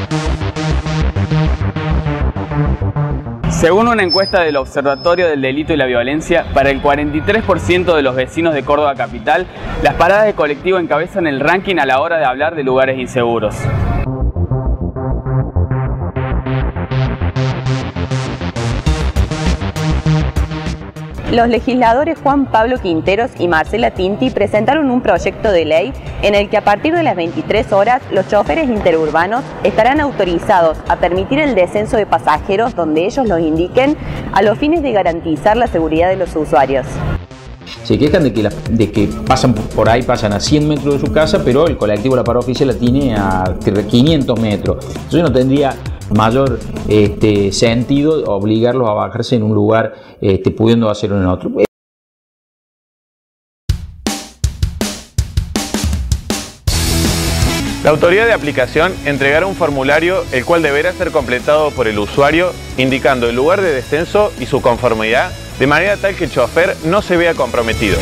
Según una encuesta del Observatorio del Delito y la Violencia, para el 43% de los vecinos de Córdoba capital, las paradas de colectivo encabezan el ranking a la hora de hablar de lugares inseguros. Los legisladores Juan Pablo Quinteros y Marcela Tinti presentaron un proyecto de ley en el que a partir de las 23 horas los choferes interurbanos estarán autorizados a permitir el descenso de pasajeros donde ellos los indiquen a los fines de garantizar la seguridad de los usuarios. Se quejan de que pasan por ahí, pasan a 100 metros de su casa, pero el colectivo La Parada Oficial la tiene a 500 metros. Entonces no tendría mayor sentido obligarlos a bajarse en un lugar pudiendo hacerlo en otro. La autoridad de aplicación entregará un formulario el cual deberá ser completado por el usuario indicando el lugar de descenso y su conformidad de manera tal que el chofer no se vea comprometido.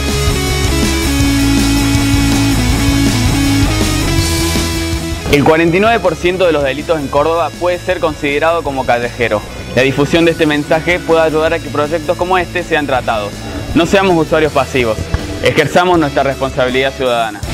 El 49% de los delitos en Córdoba puede ser considerado como callejero. La difusión de este mensaje puede ayudar a que proyectos como este sean tratados. No seamos usuarios pasivos, ejerzamos nuestra responsabilidad ciudadana.